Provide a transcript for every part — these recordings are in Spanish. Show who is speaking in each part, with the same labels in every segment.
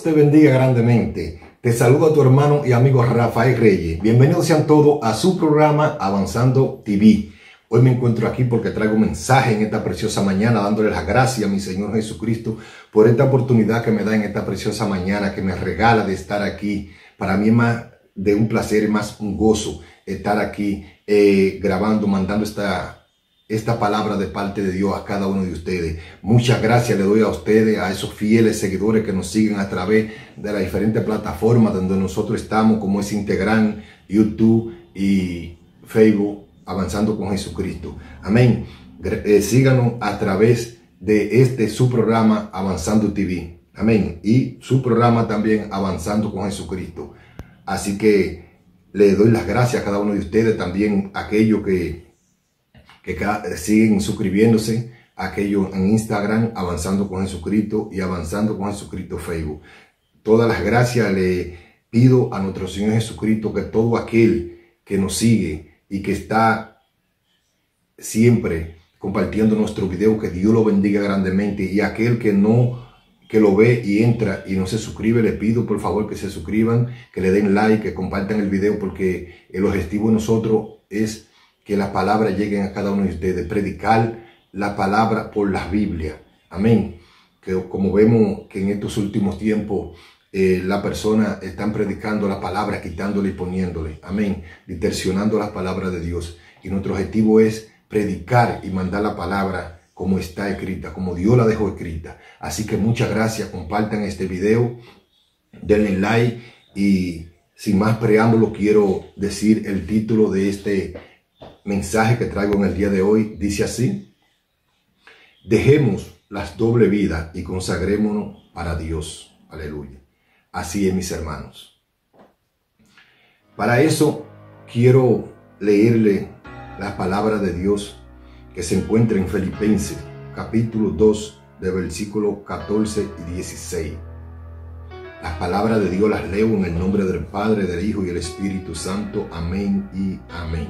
Speaker 1: Dios te bendiga grandemente. Te saluda tu hermano y amigo Rafael Reyes. Bienvenidos sean todos a su programa Avanzando TV. Hoy me encuentro aquí porque traigo un mensaje en esta preciosa mañana, dándole las gracias a mi Señor Jesucristo por esta oportunidad que me da en esta preciosa mañana, que me regala de estar aquí. Para mí es más de un placer y más un gozo estar aquí grabando, mandando esta palabra de parte de Dios a cada uno de ustedes. Muchas gracias le doy a ustedes, a esos fieles seguidores que nos siguen a través de las diferentes plataformas donde nosotros estamos, como es Instagram, YouTube y Facebook, Avanzando con Jesucristo. Amén. Síganos a través de su programa Avanzando TV. Amén. Y su programa también Avanzando con Jesucristo. Así que le doy las gracias a cada uno de ustedes, también a aquellos que siguen suscribiéndose, aquellos en Instagram, Avanzando con Jesucristo, y Avanzando con Jesucristo Facebook. Todas las gracias le pido a nuestro Señor Jesucristo, que todo aquel que nos sigue y que está siempre compartiendo nuestro video, que Dios lo bendiga grandemente. Y aquel que lo ve y entra y no se suscribe, le pido por favor que se suscriban, que le den like, que compartan el video, porque el objetivo de nosotros es que las palabras lleguen a cada uno de ustedes, predicar la palabra por la Biblia. Amén. Que como vemos que en estos últimos tiempos las personas están predicando la palabra, quitándole y poniéndole. Amén. Distorsionando las palabras de Dios. Y nuestro objetivo es predicar y mandar la palabra como está escrita, como Dios la dejó escrita. Así que muchas gracias. Compartan este video, denle like, y sin más preámbulo quiero decir el título de este mensaje que traigo en el día de hoy. Dice así: dejemos las doble vidas y consagrémonos para Dios. Aleluya. Así es, mis hermanos. Para eso quiero leerle las palabras de Dios que se encuentra en Filipenses capítulo 2 de versículos 14 y 16. Las palabras de Dios las leo en el nombre del Padre, del Hijo y del Espíritu Santo. Amén y amén.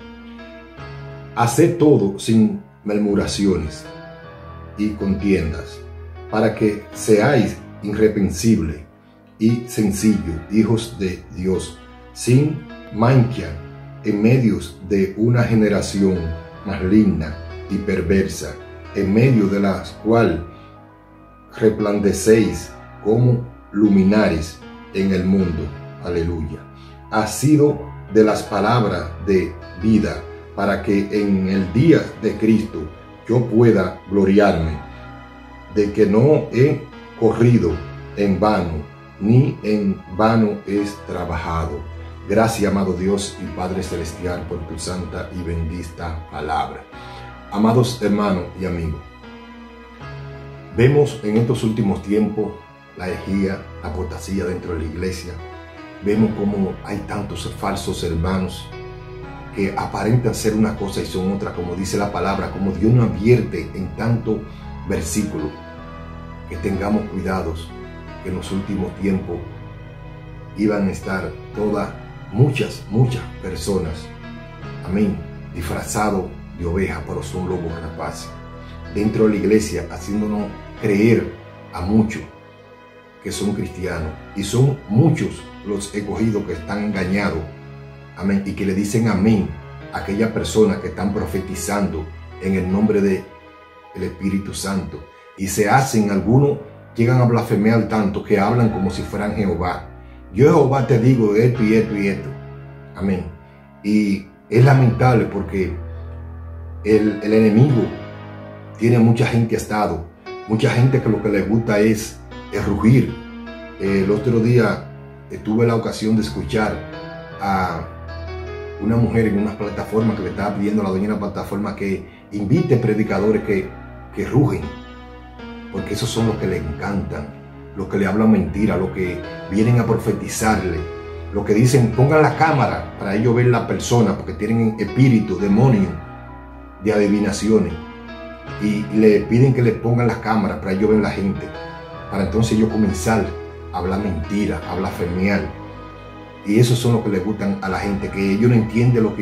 Speaker 1: Haced todo sin murmuraciones y contiendas, para que seáis irreprensibles y sencillos, hijos de Dios, sin mancha, en medio de una generación maligna y perversa, en medio de la cual resplandecéis como luminares en el mundo. Aleluya. Ha sido de las palabras de vida, para que en el día de Cristo yo pueda gloriarme de que no he corrido en vano, ni en vano es trabajado. Gracias, amado Dios y Padre Celestial, por tu santa y bendita palabra. Amados hermanos y amigos, vemos en estos últimos tiempos la herejía, la apostasía dentro de la iglesia. Vemos cómo hay tantos falsos hermanos que aparentan ser una cosa y son otra, como dice la palabra, como Dios nos advierte en tanto versículo, que tengamos cuidados, que en los últimos tiempos iban a estar muchas personas, amén, disfrazados de ovejas, pero son lobos rapaces, dentro de la iglesia, haciéndonos creer a muchos que son cristianos, y son muchos los escogidos que están engañados. Amén. Y que le dicen amén a aquellas personas que están profetizando en el nombre del Espíritu Santo. Y se hacen, algunos llegan a blasfemar tanto que hablan como si fueran Jehová. Yo, Jehová, te digo esto y esto y esto. Amén. Y es lamentable porque el enemigo tiene mucha gente atado. Mucha gente que lo que le gusta es rugir. El otro día tuve la ocasión de escuchar a una mujer en una plataforma que le estaba pidiendo a la dueña de la plataforma que invite predicadores que rugen, porque esos son los que le encantan, los que le hablan mentira, los que vienen a profetizarle, los que dicen pongan la cámara para ellos ver la persona, porque tienen espíritu, demonio de adivinaciones, y le piden que le pongan las cámaras para ellos ver la gente, para entonces ellos comenzar a hablar mentira, a blasfemiar. Y esos son los que le gustan a la gente, que ellos no entienden lo que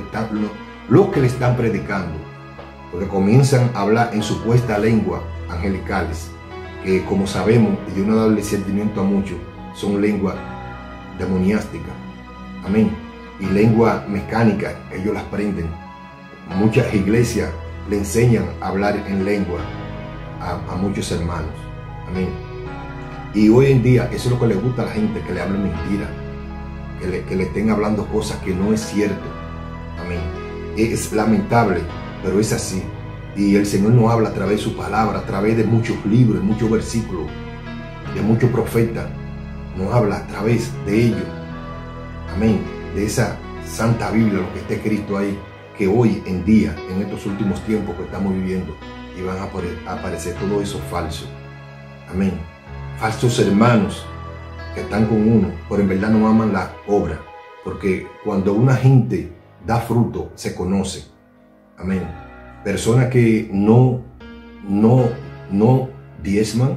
Speaker 1: le están predicando, porque comienzan a hablar en supuesta lengua angelicales, que, como sabemos, y Dios no ha dado el sentimiento a muchos, son lenguas demoniásticas. Amén. Y lengua mecánica, ellos las aprenden. Muchas iglesias le enseñan a hablar en lengua a muchos hermanos. Amén. Y hoy en día eso es lo que le gusta a la gente, que le hablen mentira, que le estén hablando cosas que no es cierto. Amén. Es lamentable, pero es así. Y el Señor nos habla a través de su palabra, a través de muchos libros, de muchos versículos, de muchos profetas. Nos habla a través de ellos. Amén. De esa Santa Biblia, lo que está escrito ahí, que hoy en día, en estos últimos tiempos que estamos viviendo, iban a aparecer todo eso falso. Amén. Falsos hermanos que están con uno, pero en verdad no aman la obra, porque cuando una gente da fruto, se conoce. Amén. Personas que no diezman,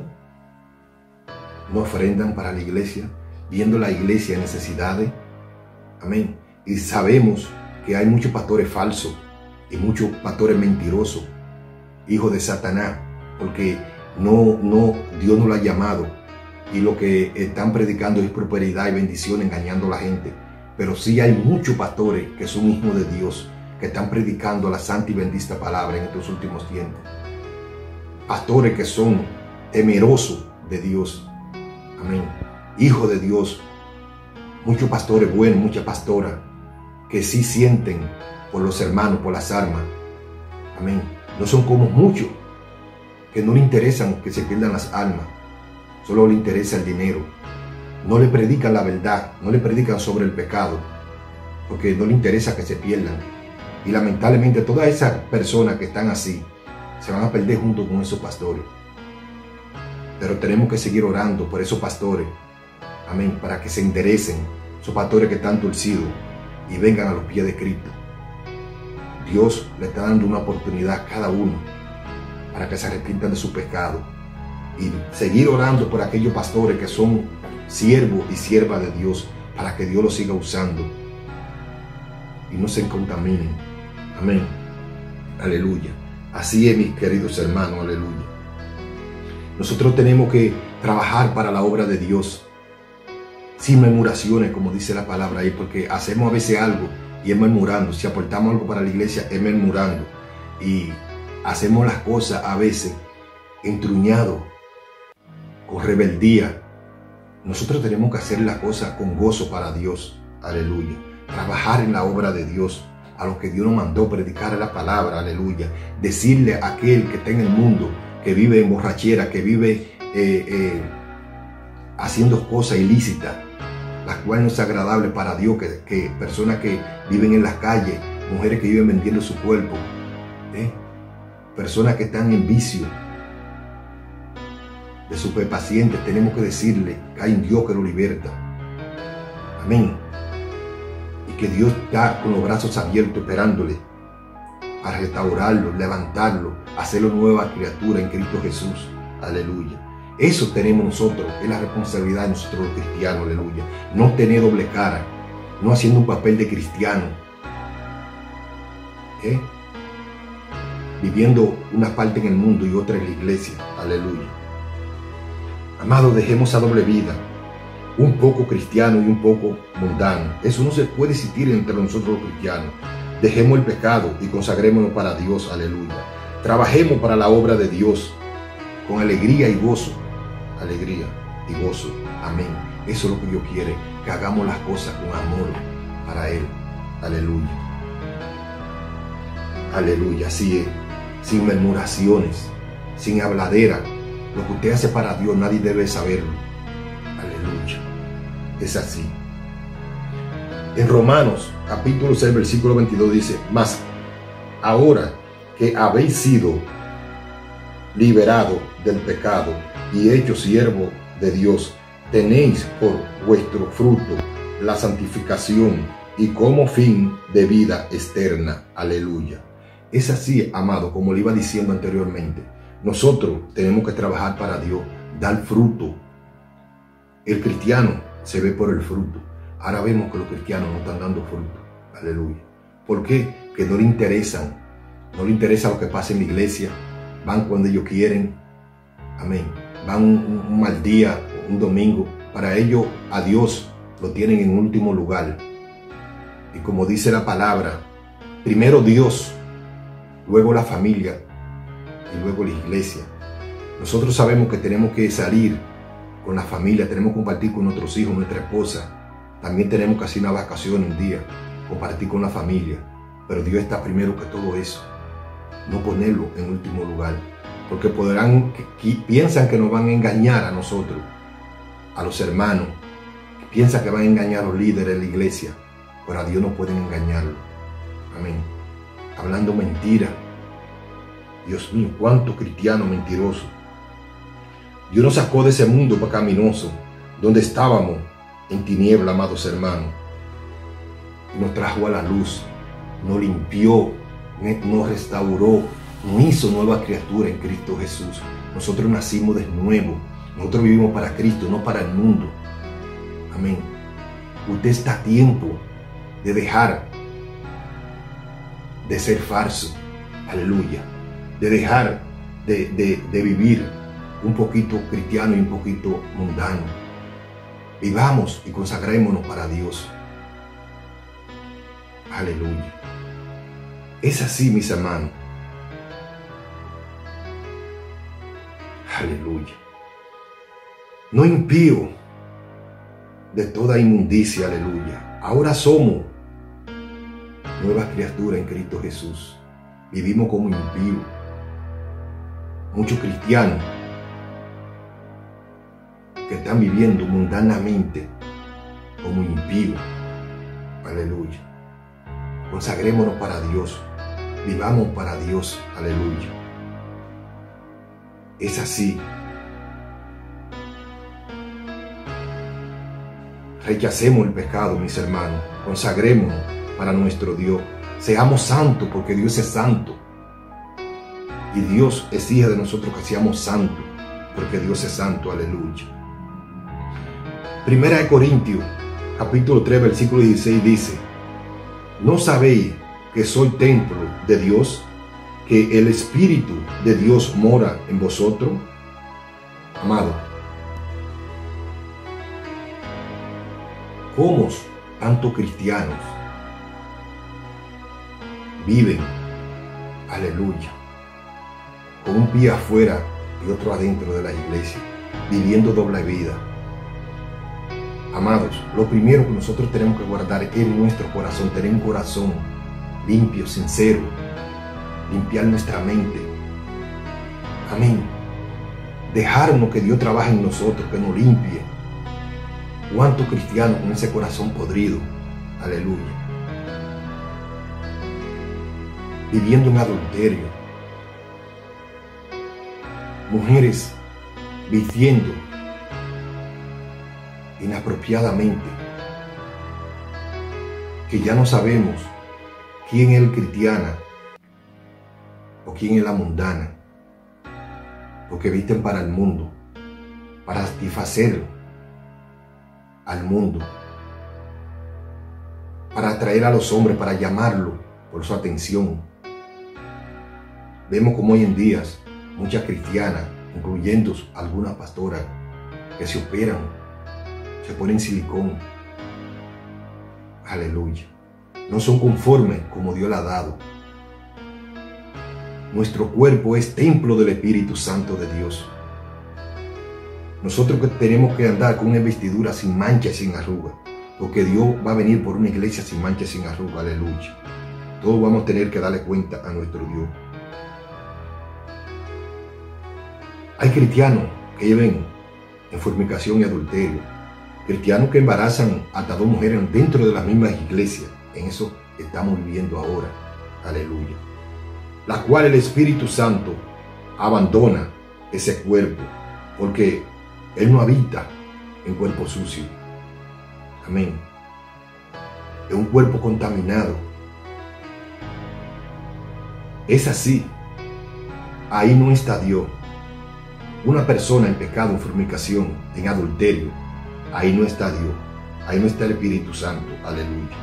Speaker 1: no ofrendan para la iglesia, viendo la iglesia en necesidades. Amén. Y sabemos que hay muchos pastores falsos y muchos pastores mentirosos, hijos de Satanás, porque Dios no lo ha llamado, y lo que están predicando es prosperidad y bendición, engañando a la gente. Pero sí hay muchos pastores que son hijos de Dios, que están predicando la santa y bendita palabra en estos últimos tiempos. Pastores que son temerosos de Dios. Amén. Hijos de Dios. Muchos pastores buenos, muchas pastoras que sí sienten por los hermanos, por las almas. Amén. No son como muchos que no le interesan que se pierdan las almas. Solo le interesa el dinero. No le predican la verdad, no le predican sobre el pecado, porque no le interesa que se pierdan. Y lamentablemente todas esas personas que están así se van a perder junto con esos pastores. Pero tenemos que seguir orando por esos pastores. Amén. Para que se enderecen, esos pastores que están torcidos, y vengan a los pies de Cristo. Dios le está dando una oportunidad a cada uno para que se arrepientan de su pecado, y seguir orando por aquellos pastores que son siervos y siervas de Dios, para que Dios los siga usando y no se contaminen. Amén. Aleluya. Así es, mis queridos hermanos. Aleluya. Nosotros tenemos que trabajar para la obra de Dios sin murmuraciones, como dice la palabra ahí, porque hacemos a veces algo y es murmurando. Si aportamos algo para la iglesia, es murmurando, y hacemos las cosas a veces entruñado, con rebeldía. Nosotros tenemos que hacer las cosas con gozo para Dios. Aleluya. Trabajar en la obra de Dios, a lo que Dios nos mandó, predicar la palabra. Aleluya. Decirle a aquel que está en el mundo, que vive en borrachera, que vive haciendo cosas ilícitas, las cuales no es agradable para Dios, que personas que viven en las calles, mujeres que viven vendiendo su cuerpo, personas que están en vicio de superpacientes, tenemos que decirle que hay un Dios que lo liberta. Amén. Y que Dios está con los brazos abiertos esperándole para restaurarlo, levantarlo, hacerlo nueva criatura en Cristo Jesús. Aleluya. Eso tenemos nosotros, es la responsabilidad de nosotros los cristianos. Aleluya. No tener doble cara, no haciendo un papel de cristiano, viviendo una parte en el mundo y otra en la iglesia. Aleluya. Amados, dejemos esa doble vida, un poco cristiano y un poco mundano. Eso no se puede existir entre nosotros los cristianos. Dejemos el pecado y consagrémonos para Dios. Aleluya. Trabajemos para la obra de Dios con alegría y gozo. Alegría y gozo. Amén. Eso es lo que Dios quiere, que hagamos las cosas con amor para Él. Aleluya. Aleluya. Así es. Sin murmuraciones, sin habladera. Lo que usted hace para Dios, nadie debe saberlo. Aleluya. Es así. En Romanos, capítulo 6, versículo 22 dice: mas ahora que habéis sido liberado del pecado y hecho siervo de Dios, tenéis por vuestro fruto la santificación y como fin de vida externa. Aleluya. Es así, amado, como le iba diciendo anteriormente. Nosotros tenemos que trabajar para Dios, dar fruto. El cristiano se ve por el fruto. Ahora vemos que los cristianos no están dando fruto. Aleluya. ¿Por qué? Que no le interesan. No le interesa lo que pasa en la iglesia. Van cuando ellos quieren. Amén. van un mal día, un domingo, para ellos a Dios lo tienen en último lugar. Y como dice la palabra, primero Dios, luego la familia y luego la iglesia. Nosotros sabemos que tenemos que salir con la familia, tenemos que compartir con nuestros hijos, nuestra esposa. También tenemos que hacer una vacación un día, compartir con la familia. Pero Dios está primero que todo eso. No ponerlo en último lugar. Porque piensan que nos van a engañar a nosotros, a los hermanos. Piensan que van a engañar a los líderes de la iglesia. Pero a Dios no pueden engañarlo. Amén. Hablando mentira. Dios mío, cuánto cristiano mentiroso. Dios nos sacó de ese mundo pecaminoso, donde estábamos en tiniebla, amados hermanos. Y nos trajo a la luz, nos limpió, nos restauró, nos hizo nueva criatura en Cristo Jesús. Nosotros nacimos de nuevo. Nosotros vivimos para Cristo, no para el mundo. Amén. Usted está a tiempo de dejar de ser falso. Aleluya. De dejar de vivir un poquito cristiano y un poquito mundano. Vivamos y consagrémonos para Dios. Aleluya. Es así, mis hermanos. Aleluya. No impío de toda inmundicia, aleluya. Ahora somos nuevas criaturas en Cristo Jesús. Vivimos como impíos. Muchos cristianos que están viviendo mundanamente como impíos. Aleluya. Consagrémonos para Dios. Vivamos para Dios. Aleluya. Es así. Rechacemos el pecado, mis hermanos. Consagrémonos para nuestro Dios. Seamos santos porque Dios es santo. Y Dios exige de nosotros que seamos santos porque Dios es santo. Aleluya. Primera de Corintios, capítulo 3, versículo 16 dice: ¿no sabéis que soy templo de Dios, que el Espíritu de Dios mora en vosotros? Amado, ¿cómo tantos cristianos viven, aleluya, con un pie afuera y otro adentro de la iglesia, viviendo doble vida? Amados, lo primero que nosotros tenemos que guardar es nuestro corazón, tener un corazón limpio, sincero, limpiar nuestra mente. Amén. Dejarnos que Dios trabaje en nosotros, que nos limpie. ¿Cuántos cristianos con ese corazón podrido? Aleluya. Viviendo en adulterio. Mujeres vistiendo inapropiadamente, que ya no sabemos quién es el cristiana o quién es la mundana, porque visten para el mundo, para satisfacer al mundo, para atraer a los hombres, para llamarlo por su atención. Vemos como hoy en día muchas cristianas, incluyendo algunas pastoras, que se operan, se ponen silicón. Aleluya. No son conformes como Dios le ha dado. Nuestro cuerpo es templo del Espíritu Santo de Dios. Nosotros tenemos que andar con una vestidura sin mancha y sin arruga, porque Dios va a venir por una iglesia sin mancha y sin arruga. Aleluya. Todos vamos a tener que darle cuenta a nuestro Dios. Hay cristianos que viven en fornicación y adulterio. Cristianos que embarazan hasta 2 mujeres dentro de las mismas iglesias. En eso estamos viviendo ahora. Aleluya. La cual el Espíritu Santo abandona ese cuerpo, porque Él no habita en cuerpo sucio. Amén. Es un cuerpo contaminado. Es así. Ahí no está Dios. Una persona en pecado, en fornicación, en adulterio, ahí no está Dios. Ahí no está el Espíritu Santo. Aleluya.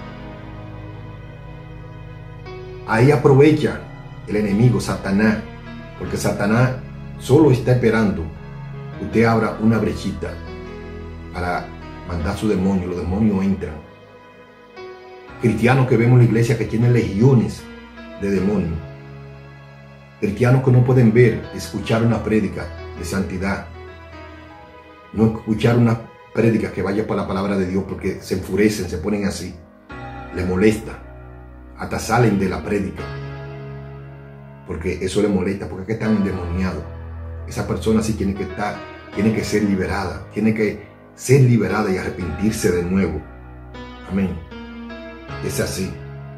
Speaker 1: Ahí aprovecha el enemigo, Satanás, porque Satanás solo está esperando usted abra una brechita para mandar su demonio, los demonios entran. Cristianos que vemos en la iglesia que tienen legiones de demonios. Cristianos que no pueden ver, escuchar una prédica de santidad. No escuchar una prédica que vaya por la palabra de Dios porque se enfurecen, se ponen así. Les molesta. Hasta salen de la prédica. Porque eso les molesta, porque es que están endemoniados. Esa persona sí tiene que ser liberada. Tiene que ser liberada y arrepentirse de nuevo. Amén. Es así.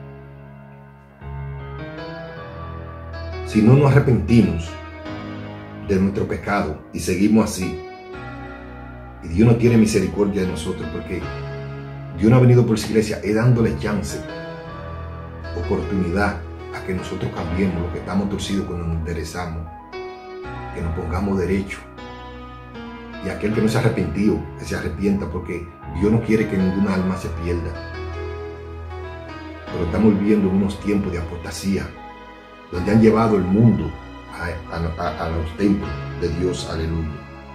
Speaker 1: Si no nos arrepentimos de nuestro pecado y seguimos así, y Dios no tiene misericordia de nosotros, porque Dios no ha venido por su iglesia, es dándole chance, oportunidad a que nosotros cambiemos lo que estamos torcidos cuando nos interesamos, que nos pongamos derecho. Y aquel que no se ha arrepentido, que se arrepienta, porque Dios no quiere que ninguna alma se pierda. Pero estamos viviendo en unos tiempos de apostasía, donde han llevado el mundo a los templos de Dios. Aleluya.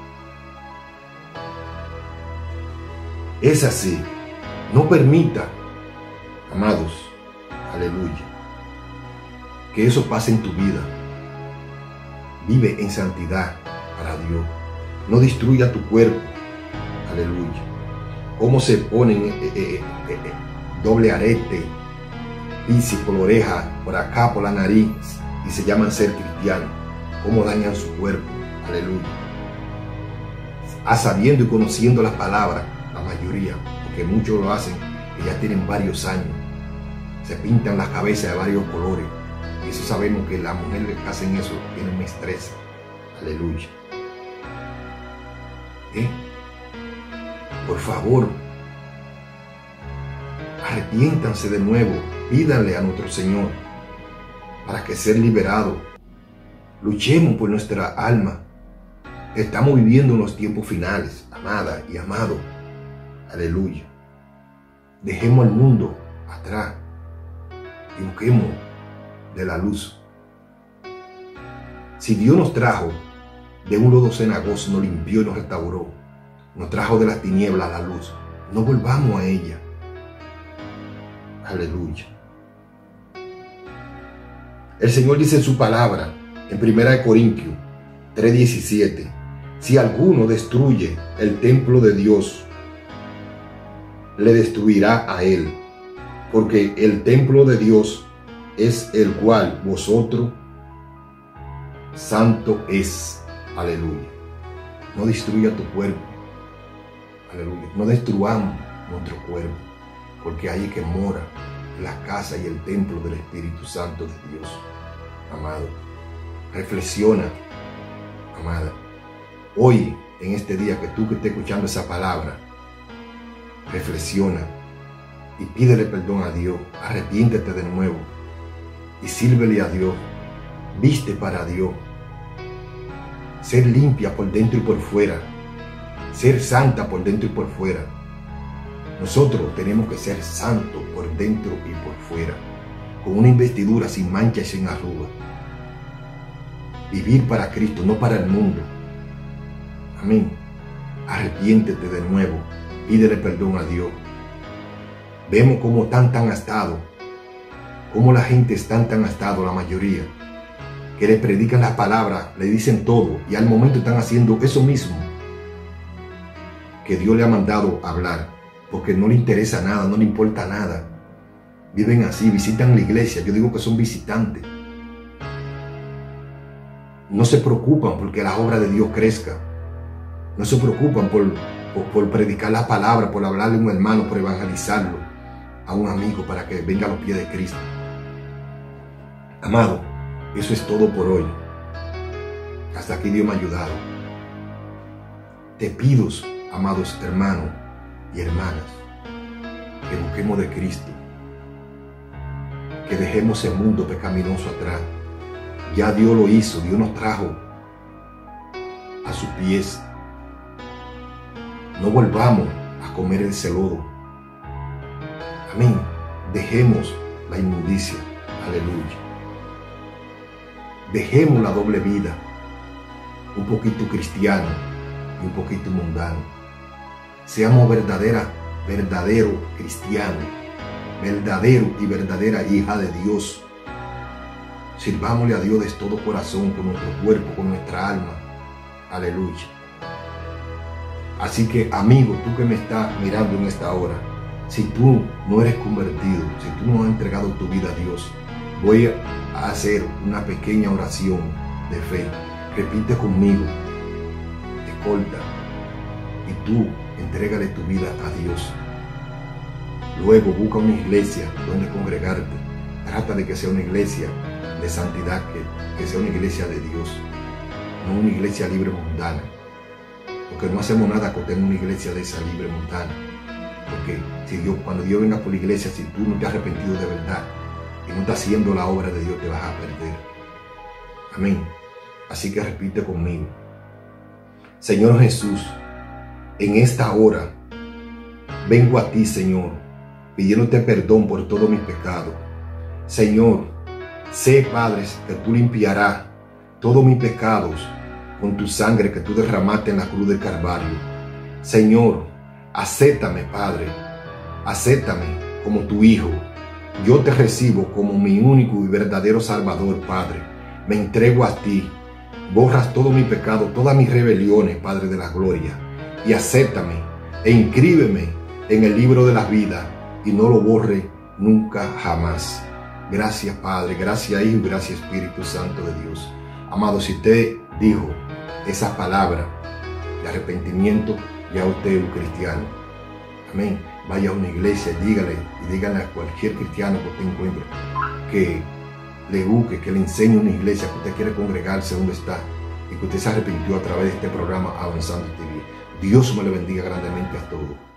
Speaker 1: Es así. No permita, amados, aleluya, que eso pase en tu vida. Vive en santidad para Dios. No destruya tu cuerpo. Aleluya. Cómo se ponen doble arete, piscis por la oreja, por acá, por la nariz, y se llaman ser cristianos. Cómo dañan su cuerpo. Aleluya. A sabiendo y conociendo las palabras, la mayoría, porque muchos lo hacen que ya tienen varios años. Se pintan las cabezas de varios colores. Y eso sabemos que las mujeres que hacen eso tienen un estrés. Aleluya. Por favor, arrepiéntanse de nuevo, pídanle a nuestro Señor para que ser liberados. Luchemos por nuestra alma. Estamos viviendo en los tiempos finales, amada y amado. Aleluya. Dejemos el mundo atrás y busquemos de la luz. Si Dios nos trajo de un lodo cenagoso, nos limpió y nos restauró, nos trajo de las tinieblas a la luz, no volvamos a ella. Aleluya. El Señor dice en su palabra, en 1 Corintios 3:17, si alguno destruye el templo de Dios, le destruirá a él, porque el templo de Dios es el cual vosotros santo es. Aleluya. No destruya tu cuerpo. Aleluya. No destruyamos nuestro cuerpo, porque ahí es que mora la casa y el templo del Espíritu Santo de Dios. Amado, reflexiona, amada. Hoy, en este día que tú que estés escuchando esa palabra, reflexiona y pídele perdón a Dios. Arrepiéntete de nuevo y sírvele a Dios. Viste para Dios. Ser limpia por dentro y por fuera. Ser santa por dentro y por fuera. Nosotros tenemos que ser santos por dentro y por fuera, con una investidura sin mancha y sin arruga. Vivir para Cristo, no para el mundo. Amén. Arrepiéntete de nuevo. Pídele perdón a Dios. Vemos cómo tan gastado, cómo la gente es tan gastado, la mayoría, que le predican las palabras, le dicen todo, y al momento están haciendo eso mismo que Dios le ha mandado hablar, porque no le interesa nada, no le importa nada. Viven así, visitan la iglesia, yo digo que son visitantes. No se preocupan porque la obra de Dios crezca. No se preocupan por predicar la palabra, por hablarle a un hermano, por evangelizarlo a un amigo para que venga a los pies de Cristo. Amado, eso es todo por hoy. Hasta aquí Dios me ha ayudado. Te pido, amados hermanos y hermanas, que busquemos de Cristo, que dejemos el mundo pecaminoso atrás. Ya Dios lo hizo, Dios nos trajo a sus pies. No volvamos a comer ese lodo. Amén. Dejemos la inmundicia. Aleluya. Dejemos la doble vida. Un poquito cristiano y un poquito mundano. Seamos verdadero cristiano, verdadero y verdadera hija de Dios. Sirvámosle a Dios de todo corazón, con nuestro cuerpo, con nuestra alma. Aleluya. Así que, amigo, tú que me estás mirando en esta hora, si tú no eres convertido, si tú no has entregado tu vida a Dios, voy a hacer una pequeña oración de fe. Repite conmigo, escolta, y tú entrégale tu vida a Dios. Luego busca una iglesia donde congregarte. Trata de que sea una iglesia de santidad, que sea una iglesia de Dios, no una iglesia libre mundana. Porque no hacemos nada con tener una iglesia de esa libre mundana. Porque cuando Dios venga por la iglesia, si tú no te has arrepentido de verdad y no estás haciendo la obra de Dios, te vas a perder. Amén. Así que repite conmigo. Señor Jesús, en esta hora vengo a ti, Señor, pidiéndote perdón por todos mis pecados. Señor, sé, Padre, que tú limpiarás todos mis pecados con tu sangre que tú derramaste en la cruz del Calvario. Señor, acéptame, Padre, acéptame como tu Hijo. Yo te recibo como mi único y verdadero Salvador, Padre. Me entrego a ti. Borras todo mi pecado, todas mis rebeliones, Padre de la gloria, y acéptame e inscríbeme en el libro de la vida y no lo borre nunca jamás. Gracias, Padre, gracias, Hijo, y gracias, Espíritu Santo de Dios. Amado, si usted dijo esas palabras de arrepentimiento, ya usted es un cristiano. Amén. Vaya a una iglesia, dígale a cualquier cristiano que usted encuentre que le busque, que le enseñe una iglesia, que usted quiere congregarse donde está y que usted se arrepintió a través de este programa Avanzando TV. Dios me le bendiga grandemente a todos.